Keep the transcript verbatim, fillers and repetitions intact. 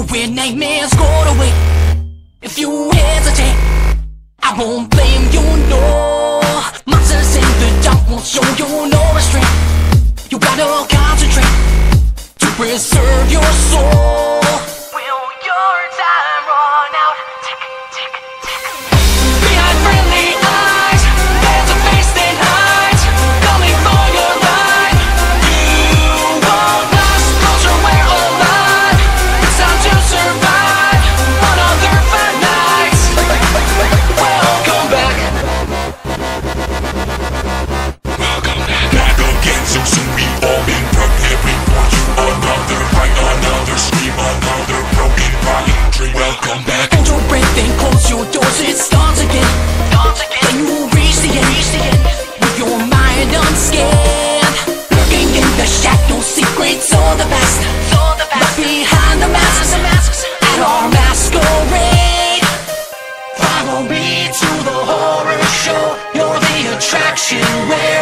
when nightmares go away. If you hesitate, I won't blame you, no. Monsters in the dark won't show you no restraint. You gotta concentrate to preserve your soul. Will your time run out? Tick, tick, tick. Behind friendly eyes, there's a face that hides, coming for your ride. You won't last, closer we're alive. It's time to survive another five nights. Welcome back. Welcome back. Back again so soon, we've all been preparing for you. Another fight, another scream, another broken crying dream. Welcome back. Hold your breath and close your doors, it starts again. Starts again. Then you reach the end, reach the end with your mind unscared. Lurking in the shadows, secrets of the past. Right behind the masks, the masks at our masquerade. Follow me to the horror show. You're the attraction where